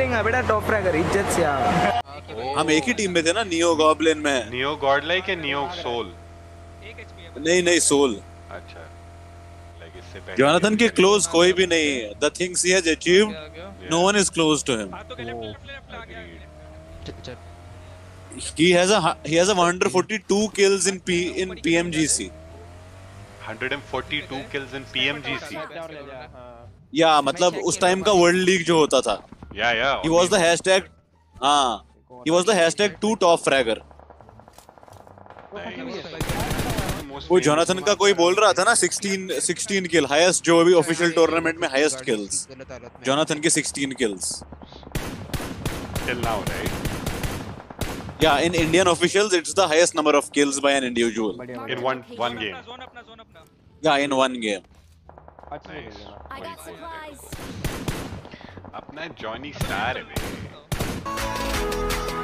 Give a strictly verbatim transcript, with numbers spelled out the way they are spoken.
रहेगा बेटा top fragger इज्जत से आप। हम एक ही टीम में थे ना नियो गॉब्लिन में। नियो गॉडलाइक या नियो सोल? नहीं नहीं सोल। अच्छा लाइक इससे पहले जोनाथन के क्लोज कोई भी नहीं है। The things he has achieved no one is close to him. He has a he has a one hundred forty-two kills in P in P M G C. one hundred forty-two kills in P M G C. या मतलब उस time का world league जो होता था। Yeah yeah. He was the hashtag हाँ he was the hashtag two top fragger. वो Jonathan का कोई बोल रहा था ना sixteen sixteen kill highest जो अभी ऑफिशियल टूर्नामेंट में highest kills जोनाथन के sixteen kills till now right? Yeah, in Indian officials, it's the highest number of kills by an individual. In one one game. Yeah, in one game. Nice. अपना Johnny star है